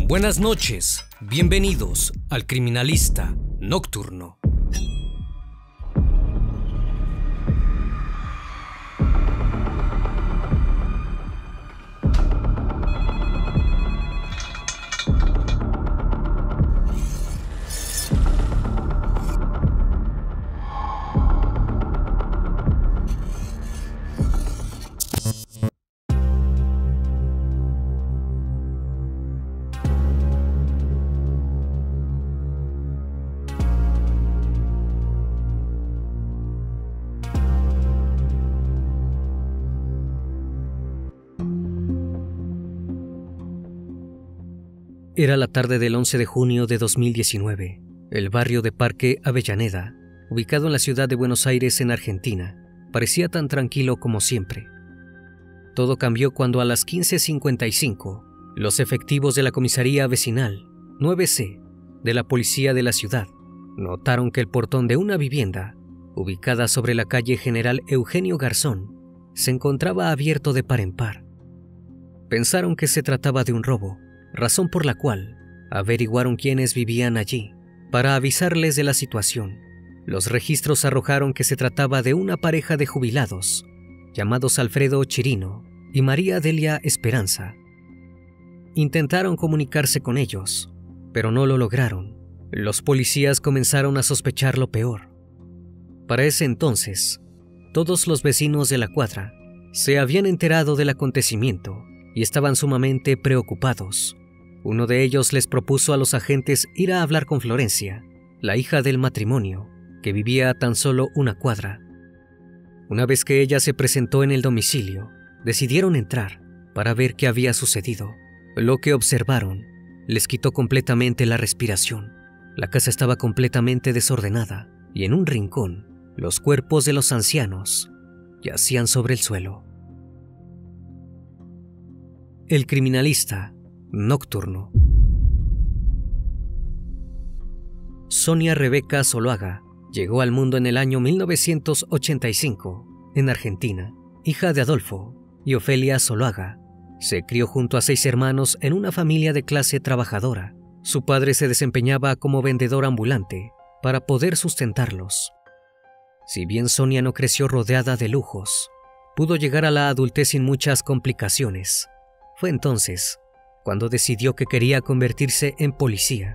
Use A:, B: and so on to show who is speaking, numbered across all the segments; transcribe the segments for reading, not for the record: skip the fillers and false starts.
A: Buenas noches, bienvenidos al Criminalista Nocturno. Era la tarde del 11 de junio de 2019. El barrio de Parque Avellaneda, ubicado en la ciudad de Buenos Aires, en Argentina, parecía tan tranquilo como siempre. Todo cambió cuando a las 15:55, los efectivos de la comisaría vecinal 9C de la policía de la ciudad notaron que el portón de una vivienda, ubicada sobre la calle General Eugenio Garzón, se encontraba abierto de par en par. Pensaron que se trataba de un robo, razón por la cual averiguaron quiénes vivían allí para avisarles de la situación. Los registros arrojaron que se trataba de una pareja de jubilados llamados Alfredo Chirino y María Delia Esperanza. Intentaron comunicarse con ellos, pero no lo lograron. Los policías comenzaron a sospechar lo peor. Para ese entonces, todos los vecinos de la cuadra se habían enterado del acontecimiento y estaban sumamente preocupados. Uno de ellos les propuso a los agentes ir a hablar con Florencia, la hija del matrimonio, que vivía a tan solo una cuadra. Una vez que ella se presentó en el domicilio, decidieron entrar para ver qué había sucedido. Lo que observaron les quitó completamente la respiración. La casa estaba completamente desordenada y en un rincón, los cuerpos de los ancianos yacían sobre el suelo. El Criminalista Nocturno. Sonia Rebeca Zuluaga llegó al mundo en el año 1985 en Argentina, hija de Adolfo y Ofelia Zuluaga. Se crió junto a 6 hermanos en una familia de clase trabajadora. Su padre se desempeñaba como vendedor ambulante para poder sustentarlos. Si bien Sonia no creció rodeada de lujos, pudo llegar a la adultez sin muchas complicaciones. Fue entonces cuando decidió que quería convertirse en policía.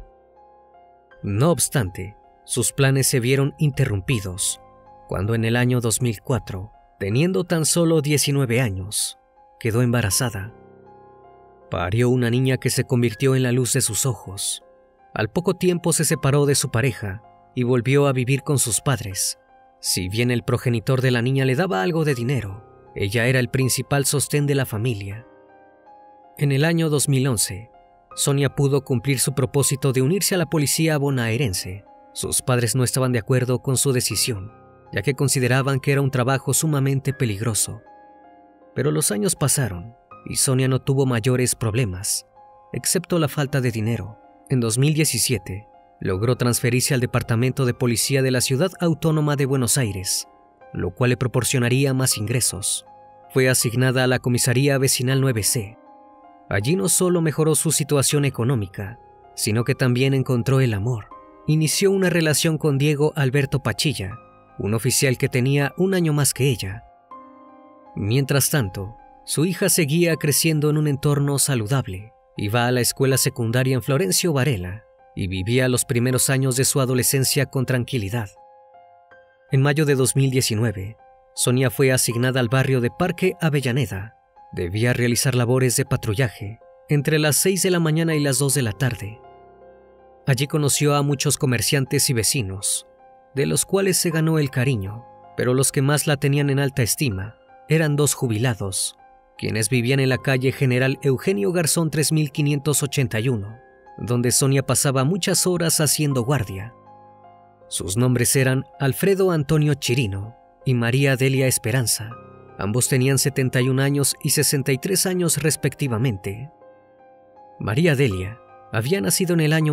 A: No obstante, sus planes se vieron interrumpidos cuando en el año 2004, teniendo tan solo 19 años, quedó embarazada. Parió una niña que se convirtió en la luz de sus ojos. Al poco tiempo se separó de su pareja y volvió a vivir con sus padres. Si bien el progenitor de la niña le daba algo de dinero, ella era el principal sostén de la familia. En el año 2011, Sonia pudo cumplir su propósito de unirse a la policía bonaerense. Sus padres no estaban de acuerdo con su decisión, ya que consideraban que era un trabajo sumamente peligroso. Pero los años pasaron y Sonia no tuvo mayores problemas, excepto la falta de dinero. En 2017, logró transferirse al Departamento de Policía de la Ciudad Autónoma de Buenos Aires, lo cual le proporcionaría más ingresos. Fue asignada a la comisaría vecinal 9C. Allí no solo mejoró su situación económica, sino que también encontró el amor. Inició una relación con Diego Alberto Pachilla, un oficial que tenía un año más que ella. Mientras tanto, su hija seguía creciendo en un entorno saludable. Iba a la escuela secundaria en Florencio Varela y vivía los primeros años de su adolescencia con tranquilidad. En mayo de 2019, Sonia fue asignada al barrio de Parque Avellaneda. Debía realizar labores de patrullaje entre las 6 de la mañana y las 2 de la tarde. Allí conoció a muchos comerciantes y vecinos, de los cuales se ganó el cariño, pero los que más la tenían en alta estima eran 2 jubilados, quienes vivían en la calle General Eugenio Garzón 3581, donde Sonia pasaba muchas horas haciendo guardia. Sus nombres eran Alfredo Antonio Chirino y María Delia Esperanza. Ambos tenían 71 años y 63 años respectivamente. María Delia había nacido en el año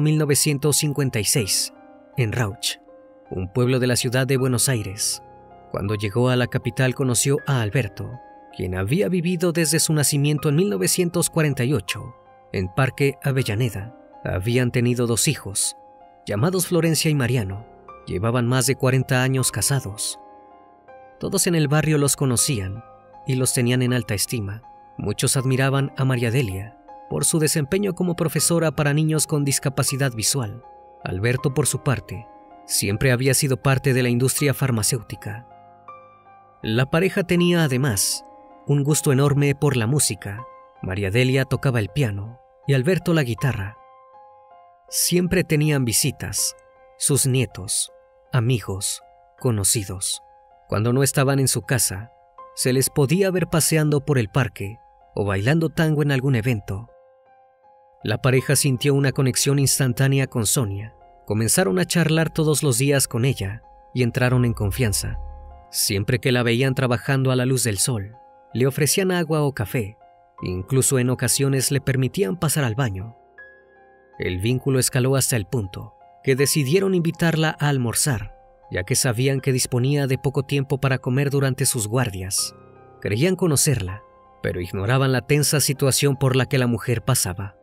A: 1956, en Rauch, un pueblo de la ciudad de Buenos Aires. Cuando llegó a la capital conoció a Alberto, quien había vivido desde su nacimiento en 1948 en Parque Avellaneda. Habían tenido 2 hijos, llamados Florencia y Mariano. Llevaban más de 40 años casados. Todos en el barrio los conocían y los tenían en alta estima. Muchos admiraban a María Delia por su desempeño como profesora para niños con discapacidad visual. Alberto, por su parte, siempre había sido parte de la industria farmacéutica. La pareja tenía además un gusto enorme por la música. María Delia tocaba el piano y Alberto la guitarra. Siempre tenían visitas, sus nietos, amigos, conocidos. Cuando no estaban en su casa, se les podía ver paseando por el parque o bailando tango en algún evento. La pareja sintió una conexión instantánea con Sonia. Comenzaron a charlar todos los días con ella y entraron en confianza. Siempre que la veían trabajando a la luz del sol, le ofrecían agua o café. Incluso en ocasiones le permitían pasar al baño. El vínculo escaló hasta el punto que decidieron invitarla a almorzar, ya que sabían que disponía de poco tiempo para comer durante sus guardias. Creían conocerla, pero ignoraban la tensa situación por la que la mujer pasaba.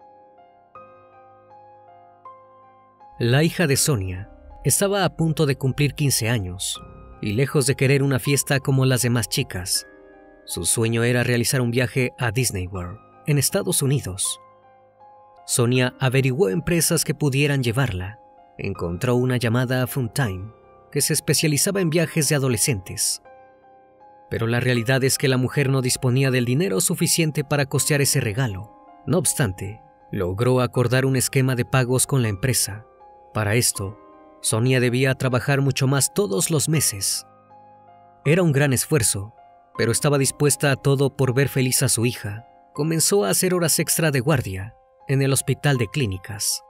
A: La hija de Sonia estaba a punto de cumplir 15 años, y lejos de querer una fiesta como las demás chicas, su sueño era realizar un viaje a Disney World, en Estados Unidos. Sonia averiguó empresas que pudieran llevarla. Encontró una llamada Funtime, que se especializaba en viajes de adolescentes. Pero la realidad es que la mujer no disponía del dinero suficiente para costear ese regalo. No obstante, logró acordar un esquema de pagos con la empresa. Para esto, Sonia debía trabajar mucho más todos los meses. Era un gran esfuerzo, pero estaba dispuesta a todo por ver feliz a su hija. Comenzó a hacer horas extra de guardia en el hospital de clínicas.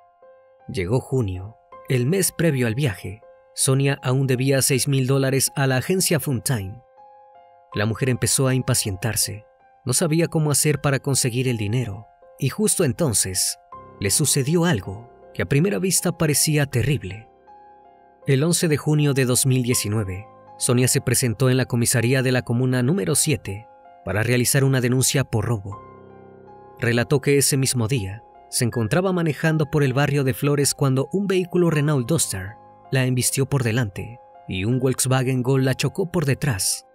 A: Llegó junio, el mes previo al viaje. Sonia aún debía $6,000 a la agencia Funtime. La mujer empezó a impacientarse. No sabía cómo hacer para conseguir el dinero. Y justo entonces, le sucedió algo que a primera vista parecía terrible. El 11 de junio de 2019, Sonia se presentó en la comisaría de la comuna número 7 para realizar una denuncia por robo. Relató que ese mismo día se encontraba manejando por el barrio de Flores cuando un vehículo Renault Duster la embistió por delante y un Volkswagen Gol la chocó por detrás.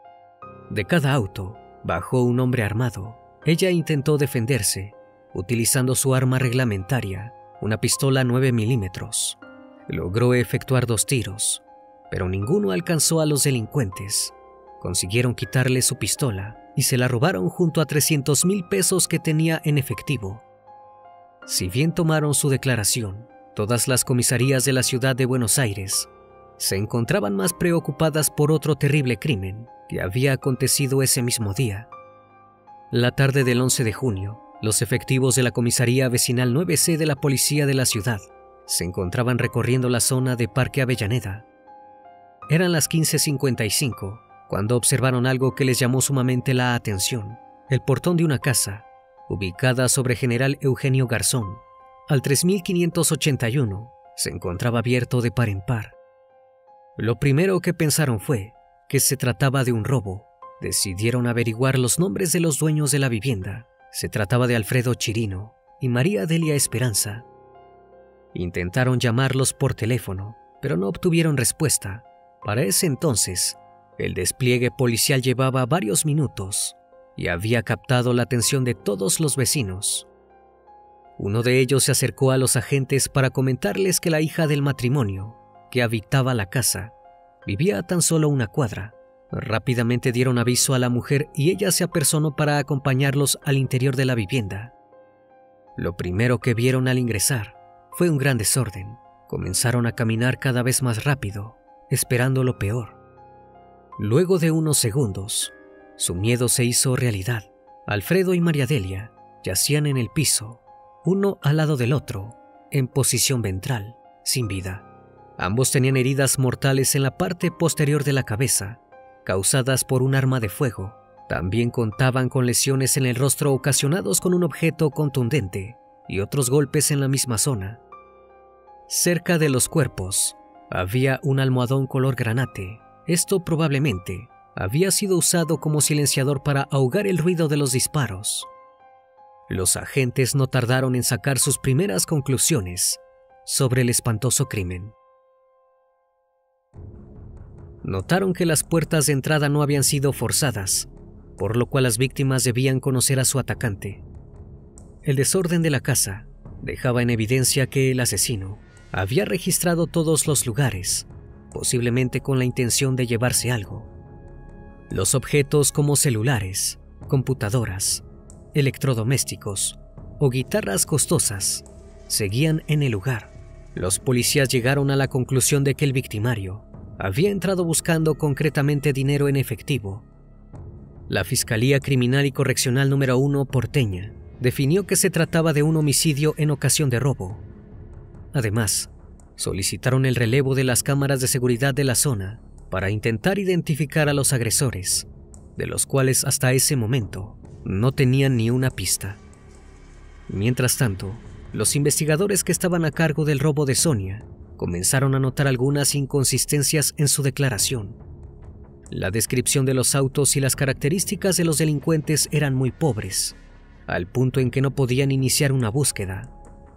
A: De cada auto bajó un hombre armado. Ella intentó defenderse utilizando su arma reglamentaria, una pistola 9 milímetros. Logró efectuar 2 tiros, pero ninguno alcanzó a los delincuentes. Consiguieron quitarle su pistola y se la robaron junto a 300,000 pesos que tenía en efectivo. Si bien tomaron su declaración, todas las comisarías de la ciudad de Buenos Aires se encontraban más preocupadas por otro terrible crimen que había acontecido ese mismo día. La tarde del 11 de junio, los efectivos de la comisaría vecinal 9C de la policía de la ciudad se encontraban recorriendo la zona de Parque Avellaneda. Eran las 15:55 cuando observaron algo que les llamó sumamente la atención. El portón de una casa, ubicada sobre General Eugenio Garzón, al 3581, se encontraba abierto de par en par. Lo primero que pensaron fue que se trataba de un robo. Decidieron averiguar los nombres de los dueños de la vivienda. Se trataba de Alfredo Chirino y María Delia Esperanza. Intentaron llamarlos por teléfono, pero no obtuvieron respuesta. Para ese entonces, el despliegue policial llevaba varios minutos y había captado la atención de todos los vecinos. Uno de ellos se acercó a los agentes para comentarles que la hija del matrimonio, que habitaba la casa, vivía a tan solo una cuadra. Rápidamente dieron aviso a la mujer y ella se apersonó para acompañarlos al interior de la vivienda. Lo primero que vieron al ingresar fue un gran desorden. Comenzaron a caminar cada vez más rápido, esperando lo peor. Luego de unos segundos, su miedo se hizo realidad. Alfredo y María Delia yacían en el piso, uno al lado del otro, en posición ventral, sin vida. Ambos tenían heridas mortales en la parte posterior de la cabeza, causadas por un arma de fuego. También contaban con lesiones en el rostro ocasionados con un objeto contundente y otros golpes en la misma zona. Cerca de los cuerpos había un almohadón color granate. Esto probablemente había sido usado como silenciador para ahogar el ruido de los disparos. los agentes no tardaron en sacar sus primeras conclusiones sobre el espantoso crimen. Notaron que las puertas de entrada no habían sido forzadas, por lo cual las víctimas debían conocer a su atacante. El desorden de la casa dejaba en evidencia que el asesino había registrado todos los lugares, posiblemente con la intención de llevarse algo. Los objetos como celulares, computadoras, electrodomésticos o guitarras costosas seguían en el lugar. Los policías llegaron a la conclusión de que el victimario había entrado buscando concretamente dinero en efectivo. La Fiscalía Criminal y Correccional número 1 porteña definió que se trataba de un homicidio en ocasión de robo. Además, solicitaron el relevo de las cámaras de seguridad de la zona para intentar identificar a los agresores, de los cuales hasta ese momento no tenían ni una pista. Mientras tanto, los investigadores que estaban a cargo del robo de Sonia comenzaron a notar algunas inconsistencias en su declaración. La descripción de los autos y las características de los delincuentes eran muy pobres, al punto en que no podían iniciar una búsqueda.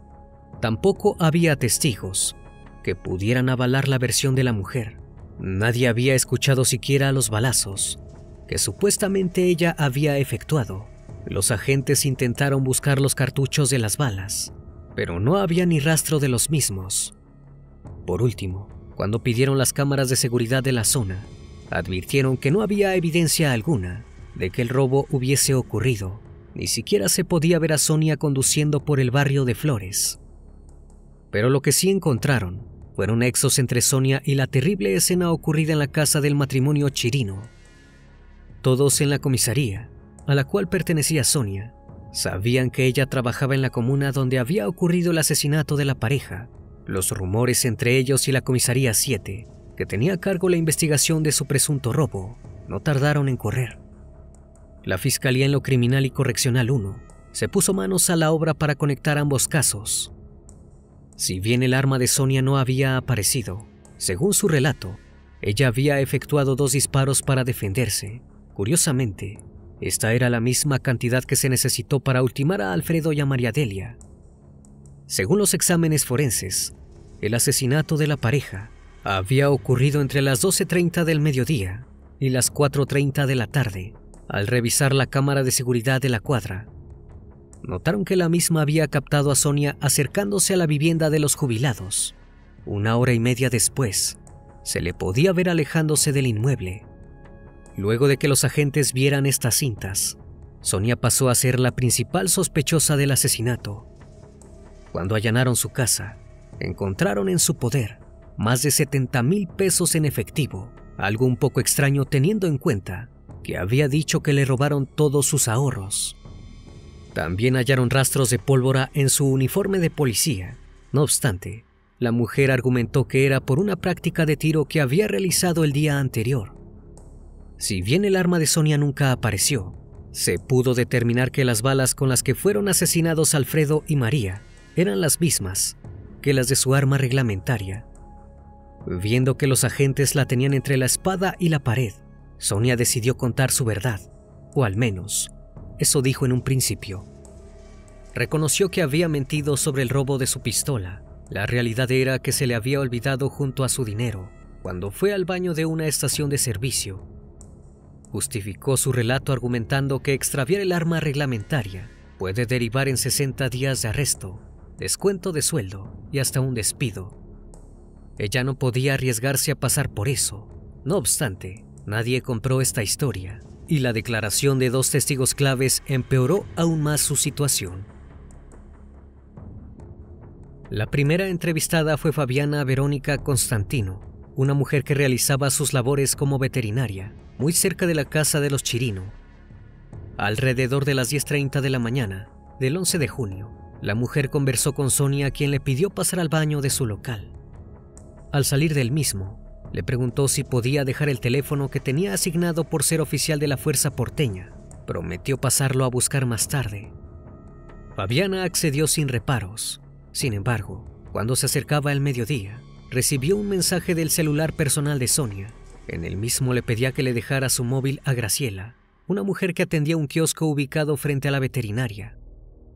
A: Tampoco había testigos que pudieran avalar la versión de la mujer. Nadie había escuchado siquiera los balazos que supuestamente ella había efectuado. Los agentes intentaron buscar los cartuchos de las balas, pero no había ni rastro de los mismos. Por último, cuando pidieron las cámaras de seguridad de la zona, advirtieron que no había evidencia alguna de que el robo hubiese ocurrido. Ni siquiera se podía ver a Sonia conduciendo por el barrio de Flores. Pero lo que sí encontraron fueron nexos entre Sonia y la terrible escena ocurrida en la casa del matrimonio Chirino. Todos en la comisaría, a la cual pertenecía Sonia, sabían que ella trabajaba en la comuna donde había ocurrido el asesinato de la pareja. Los rumores entre ellos y la comisaría 7, que tenía a cargo la investigación de su presunto robo, no tardaron en correr. La Fiscalía en lo Criminal y Correccional 1 se puso manos a la obra para conectar ambos casos. Si bien el arma de Sonia no había aparecido, según su relato, ella había efectuado 2 disparos para defenderse. Curiosamente, esta era la misma cantidad que se necesitó para ultimar a Alfredo y a María Delia. Según los exámenes forenses, el asesinato de la pareja había ocurrido entre las 12:30 del mediodía y las 4:30 de la tarde. Al revisar la cámara de seguridad de la cuadra, notaron que la misma había captado a Sonia acercándose a la vivienda de los jubilados. 1 hora y media después, se le podía ver alejándose del inmueble. Luego de que los agentes vieran estas cintas, Sonia pasó a ser la principal sospechosa del asesinato. Cuando allanaron su casa, encontraron en su poder más de 70,000 pesos en efectivo, algo un poco extraño teniendo en cuenta que había dicho que le robaron todos sus ahorros. También hallaron rastros de pólvora en su uniforme de policía. No obstante, la mujer argumentó que era por una práctica de tiro que había realizado el día anterior. Si bien el arma de Sonia nunca apareció, se pudo determinar que las balas con las que fueron asesinados Alfredo y María eran las mismas que las de su arma reglamentaria. Viendo que los agentes la tenían entre la espada y la pared, Sonia decidió contar su verdad, o al menos, eso dijo en un principio. Reconoció que había mentido sobre el robo de su pistola. La realidad era que se le había olvidado junto a su dinero cuando fue al baño de una estación de servicio. Justificó su relato argumentando que extraviar el arma reglamentaria puede derivar en 60 días de arresto, descuento de sueldo y hasta un despido. Ella no podía arriesgarse a pasar por eso. No obstante, nadie compró esta historia y la declaración de 2 testigos claves empeoró aún más su situación. La primera entrevistada fue Fabiana Verónica Constantino, una mujer que realizaba sus labores como veterinaria muy cerca de la casa de los Chirino. Alrededor de las 10:30 de la mañana del 11 de junio, la mujer conversó con Sonia, quien le pidió pasar al baño de su local. Al salir del mismo, le preguntó si podía dejar el teléfono que tenía asignado por ser oficial de la Fuerza Porteña. Prometió pasarlo a buscar más tarde. Fabiana accedió sin reparos. Sin embargo, cuando se acercaba el mediodía, recibió un mensaje del celular personal de Sonia. En el mismo le pedía que le dejara su móvil a Graciela, una mujer que atendía un kiosco ubicado frente a la veterinaria.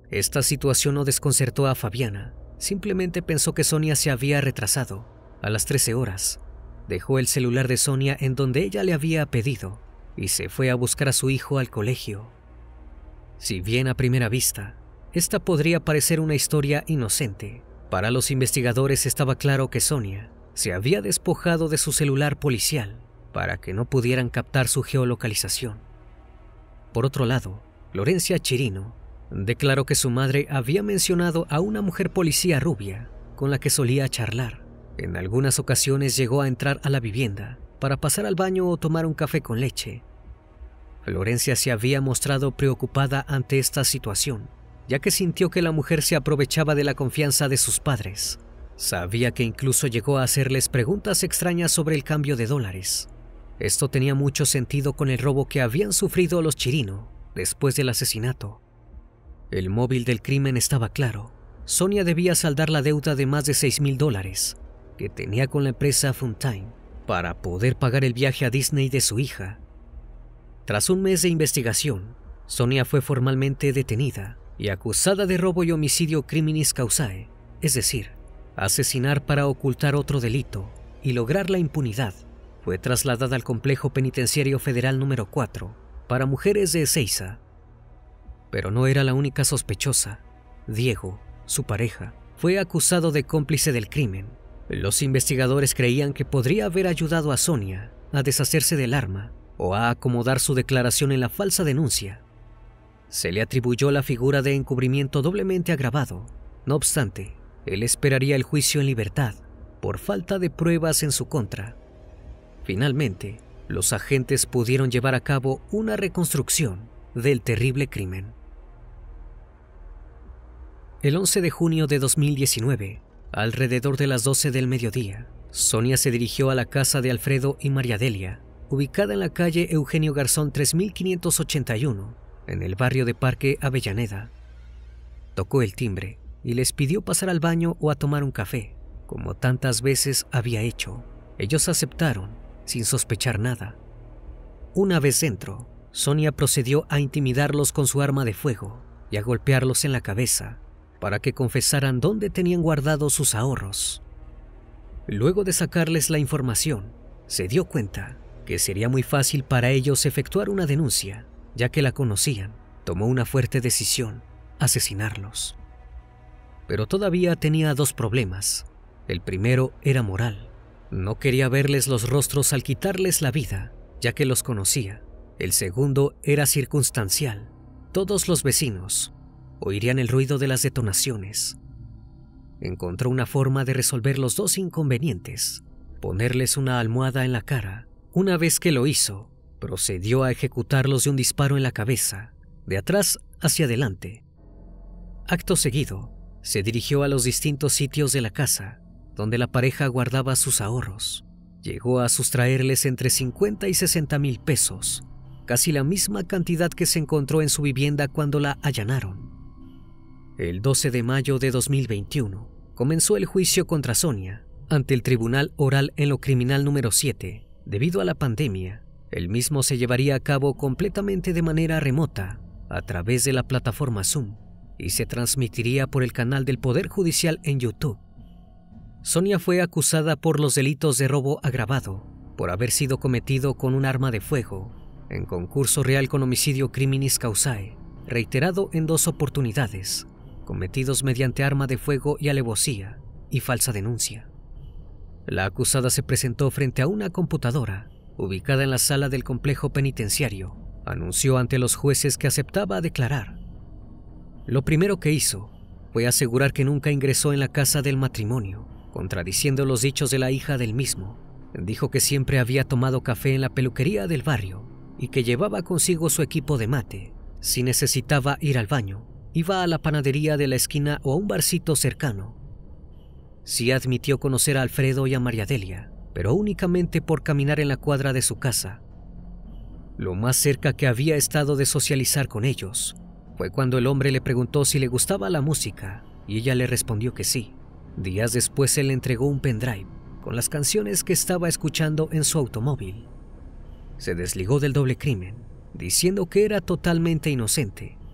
A: Esta situación no desconcertó a Fabiana. Simplemente pensó que Sonia se había retrasado. A las 13 horas, dejó el celular de Sonia en donde ella le había pedido y se fue a buscar a su hijo al colegio. Si bien a primera vista, esta podría parecer una historia inocente, para los investigadores estaba claro que Sonia se había despojado de su celular policial para que no pudieran captar su geolocalización. Por otro lado, Florencia Chirino declaró que su madre había mencionado a una mujer policía rubia con la que solía charlar. En algunas ocasiones llegó a entrar a la vivienda para pasar al baño o tomar un café con leche. Florencia se había mostrado preocupada ante esta situación, ya que sintió que la mujer se aprovechaba de la confianza de sus padres. Sabía que incluso llegó a hacerles preguntas extrañas sobre el cambio de dólares. Esto tenía mucho sentido con el robo que habían sufrido los Chirino después del asesinato. El móvil del crimen estaba claro. Sonia debía saldar la deuda de más de $6,000 que tenía con la empresa Funtime para poder pagar el viaje a Disney de su hija. Tras un mes de investigación, Sonia fue formalmente detenida y acusada de robo y homicidio criminis causae, es decir, asesinar para ocultar otro delito y lograr la impunidad. Fue trasladada al Complejo Penitenciario Federal número 4 para mujeres de Ezeiza. Pero no era la única sospechosa. Diego, su pareja, fue acusado de cómplice del crimen. Los investigadores creían que podría haber ayudado a Sonia a deshacerse del arma o a acomodar su declaración en la falsa denuncia. Se le atribuyó la figura de encubrimiento doblemente agravado. No obstante, él esperaría el juicio en libertad por falta de pruebas en su contra. Finalmente, los agentes pudieron llevar a cabo una reconstrucción del terrible crimen. El 11 de junio de 2019, alrededor de las 12 del mediodía, Sonia se dirigió a la casa de Alfredo y María Delia, ubicada en la calle Eugenio Garzón 3581, en el barrio de Parque Avellaneda. Tocó el timbre y les pidió pasar al baño o a tomar un café, como tantas veces había hecho. Ellos aceptaron, sin sospechar nada. Una vez dentro, Sonia procedió a intimidarlos con su arma de fuego y a golpearlos en la cabeza para que confesaran dónde tenían guardados sus ahorros. Luego de sacarles la información, se dio cuenta que sería muy fácil para ellos efectuar una denuncia, ya que la conocían. Tomó una fuerte decisión: asesinarlos. Pero todavía tenía dos problemas. El primero era moral. No quería verles los rostros al quitarles la vida, ya que los conocía. El segundo era circunstancial. Todos los vecinos oirían el ruido de las detonaciones. Encontró una forma de resolver los dos inconvenientes: ponerles una almohada en la cara. Una vez que lo hizo, procedió a ejecutarlos de un disparo en la cabeza, de atrás hacia adelante. Acto seguido, se dirigió a los distintos sitios de la casa, donde la pareja guardaba sus ahorros. Llegó a sustraerles entre 50 y 60 mil pesos, casi la misma cantidad que se encontró en su vivienda cuando la allanaron. El 12 de mayo de 2021 comenzó el juicio contra Sonia ante el Tribunal Oral en lo Criminal número 7. Debido a la pandemia, el mismo se llevaría a cabo completamente de manera remota, a través de la plataforma Zoom, y se transmitiría por el canal del Poder Judicial en YouTube. Sonia fue acusada por los delitos de robo agravado, por haber sido cometido con un arma de fuego, en concurso real con homicidio criminis causae, reiterado en 2 oportunidades, cometidos mediante arma de fuego y alevosía, y falsa denuncia. La acusada se presentó frente a una computadora, ubicada en la sala del complejo penitenciario. Anunció ante los jueces que aceptaba declarar. Lo primero que hizo fue asegurar que nunca ingresó en la casa del matrimonio, contradiciendo los dichos de la hija del mismo. Dijo que siempre había tomado café en la peluquería del barrio y que llevaba consigo su equipo de mate. Si necesitaba ir al baño, iba a la panadería de la esquina o a un barcito cercano. Sí admitió conocer a Alfredo y a María Delia, pero únicamente por caminar en la cuadra de su casa. Lo más cerca que había estado de socializar con ellos fue cuando el hombre le preguntó si le gustaba la música y ella le respondió que sí. Días después él le entregó un pendrive con las canciones que estaba escuchando en su automóvil. Se desligó del doble crimen, diciendo que era totalmente inocente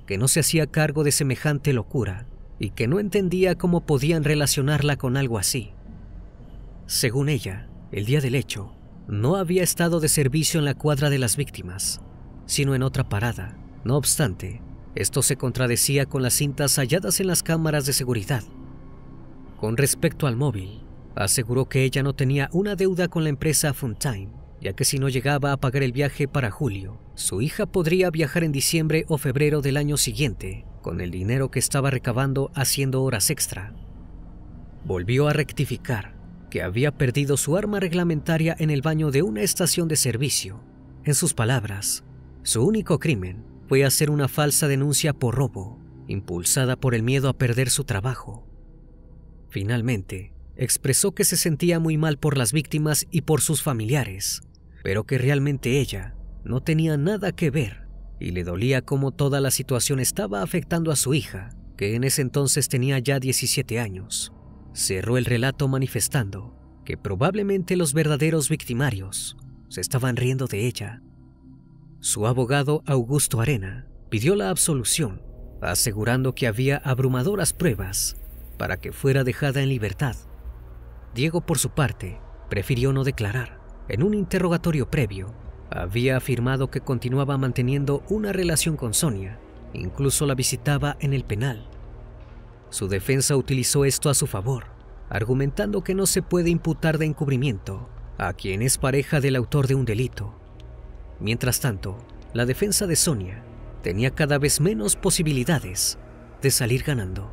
A: que no se hacía cargo de semejante locura y que no entendía cómo podían relacionarla con algo así. Según ella, el día del hecho, no había estado de servicio en la cuadra de las víctimas, sino en otra parada. No obstante, esto se contradecía con las cintas halladas en las cámaras de seguridad. Con respecto al móvil, aseguró que ella no tenía una deuda con la empresa Funtime, ya que si no llegaba a pagar el viaje para julio, su hija podría viajar en diciembre o febrero del año siguiente, con el dinero que estaba recabando haciendo horas extra. Volvió a rectificar que había perdido su arma reglamentaria en el baño de una estación de servicio. En sus palabras, su único crimen fue hacer una falsa denuncia por robo, impulsada por el miedo a perder su trabajo. Finalmente, expresó que se sentía muy mal por las víctimas y por sus familiares, pero que realmente ella no tenía nada que ver y le dolía cómo toda la situación estaba afectando a su hija, que en ese entonces tenía ya 17 años. Cerró el relato manifestando que probablemente los verdaderos victimarios se estaban riendo de ella. Su abogado Augusto Arena pidió la absolución, asegurando que había abrumadoras pruebas para que fuera dejada en libertad. Diego, por su parte, prefirió no declarar. En un interrogatorio previo, había afirmado que continuaba manteniendo una relación con Sonia, incluso la visitaba en el penal. Su defensa utilizó esto a su favor, argumentando que no se puede imputar de encubrimiento a quien es pareja del autor de un delito. Mientras tanto, la defensa de Sonia tenía cada vez menos posibilidades de salir ganando.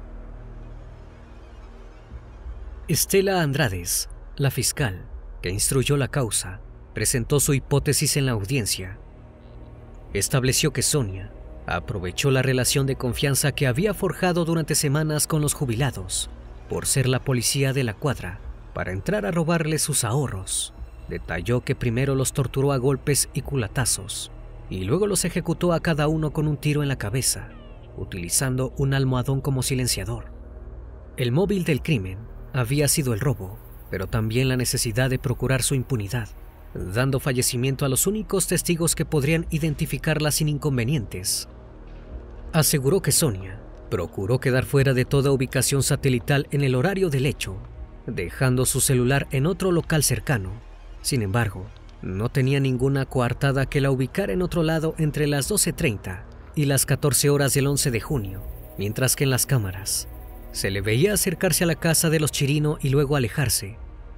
A: Estela Andrades, la fiscal que instruyó la causa, presentó su hipótesis en la audiencia. Estableció que Sonia aprovechó la relación de confianza que había forjado durante semanas con los jubilados, por ser la policía de la cuadra, para entrar a robarles sus ahorros. Detalló que primero los torturó a golpes y culatazos, y luego los ejecutó a cada uno con un tiro en la cabeza, utilizando un almohadón como silenciador. El móvil del crimen había sido el robo, pero también la necesidad de procurar su impunidad, dando fallecimiento a los únicos testigos que podrían identificarla sin inconvenientes. Aseguró que Sonia procuró quedar fuera de toda ubicación satelital en el horario del hecho, dejando su celular en otro local cercano. Sin embargo, no tenía ninguna coartada que la ubicara en otro lado entre las 12:30 y las 14 horas del 11 de junio, mientras que en las cámaras se le veía acercarse a la casa de los Chirino y luego alejarse.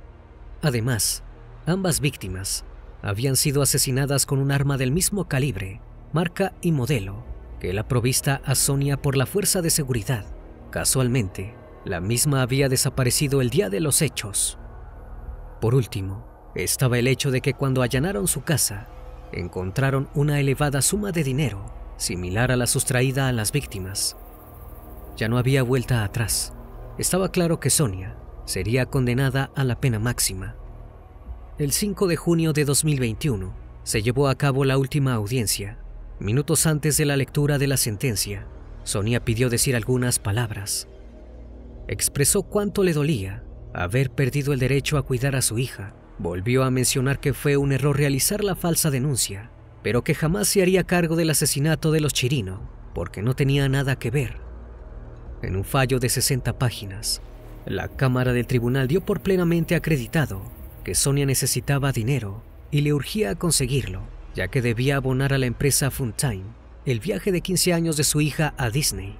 A: Además, ambas víctimas habían sido asesinadas con un arma del mismo calibre, marca y modelo que la provista a Sonia por la fuerza de seguridad. Casualmente, la misma había desaparecido el día de los hechos. Por último, estaba el hecho de que cuando allanaron su casa, encontraron una elevada suma de dinero, similar a la sustraída a las víctimas. Ya no había vuelta atrás. Estaba claro que Sonia sería condenada a la pena máxima. El 5 de junio de 2021 se llevó a cabo la última audiencia. Minutos antes de la lectura de la sentencia, Sonia pidió decir algunas palabras. Expresó cuánto le dolía haber perdido el derecho a cuidar a su hija. Volvió a mencionar que fue un error realizar la falsa denuncia, pero que jamás se haría cargo del asesinato de los Chirino, porque no tenía nada que ver. En un fallo de 60 páginas, la Cámara del Tribunal dio por plenamente acreditado que Sonia necesitaba dinero y le urgía a conseguirlo, ya que debía abonar a la empresa Funtime el viaje de 15 años de su hija a Disney.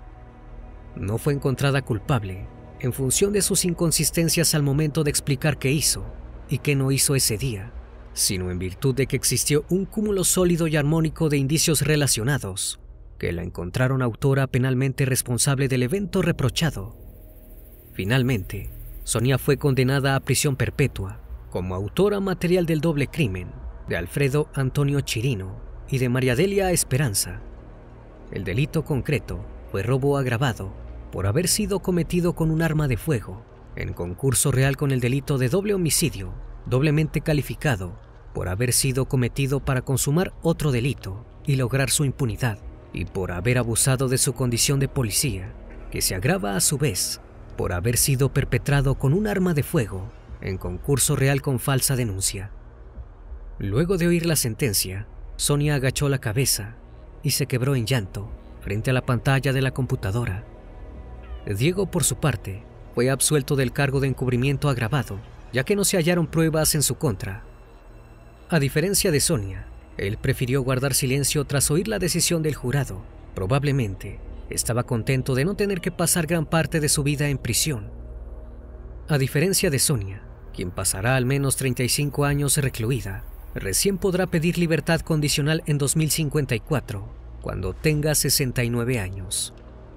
A: No fue encontrada culpable en función de sus inconsistencias al momento de explicar qué hizo y qué no hizo ese día, sino en virtud de que existió un cúmulo sólido y armónico de indicios relacionados que la encontraron autora penalmente responsable del evento reprochado. Finalmente, Sonia fue condenada a prisión perpetua como autora material del doble crimen de Alfredo Antonio Chirino y de María Delia Esperanza. El delito concreto fue robo agravado por haber sido cometido con un arma de fuego, en concurso real con el delito de doble homicidio, doblemente calificado por haber sido cometido para consumar otro delito y lograr su impunidad, y por haber abusado de su condición de policía, que se agrava a su vez por haber sido perpetrado con un arma de fuego en concurso real con falsa denuncia. Luego de oír la sentencia, Sonia agachó la cabeza y se quebró en llanto, frente a la pantalla de la computadora. Diego, por su parte, fue absuelto del cargo de encubrimiento agravado, ya que no se hallaron pruebas en su contra. A diferencia de Sonia, él prefirió guardar silencio tras oír la decisión del jurado. Probablemente estaba contento de no tener que pasar gran parte de su vida en prisión. A diferencia de Sonia, quien pasará al menos 35 años recluida, recién podrá pedir libertad condicional en 2054, cuando tenga 69 años.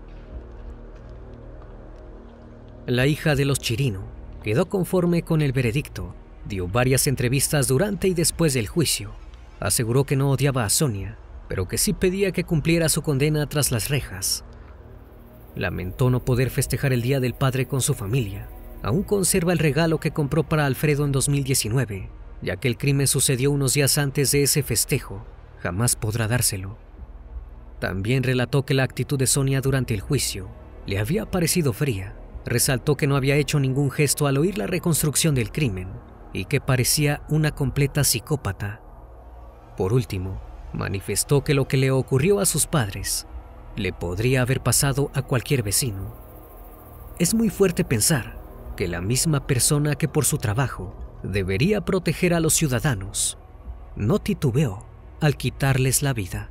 A: La hija de los Chirino quedó conforme con el veredicto. Dio varias entrevistas durante y después del juicio. Aseguró que no odiaba a Sonia, pero que sí pedía que cumpliera su condena tras las rejas. Lamentó no poder festejar el Día del Padre con su familia. Aún conserva el regalo que compró para Alfredo en 2019, ya que el crimen sucedió unos días antes de ese festejo. Jamás podrá dárselo. También relató que la actitud de Sonia durante el juicio le había parecido fría. Resaltó que no había hecho ningún gesto al oír la reconstrucción del crimen y que parecía una completa psicópata. Por último, manifestó que lo que le ocurrió a sus padres le podría haber pasado a cualquier vecino. Es muy fuerte pensar que la misma persona que por su trabajo debería proteger a los ciudadanos no titubeó al quitarles la vida.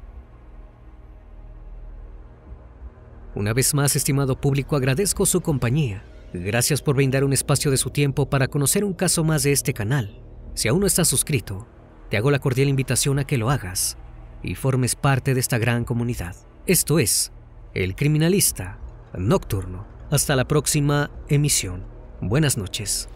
A: Una vez más, estimado público, agradezco su compañía. Gracias por brindar un espacio de su tiempo para conocer un caso más de este canal. Si aún no estás suscrito, te hago la cordial invitación a que lo hagas y formes parte de esta gran comunidad. Esto es El Criminalista Nocturno. Hasta la próxima emisión. Buenas noches.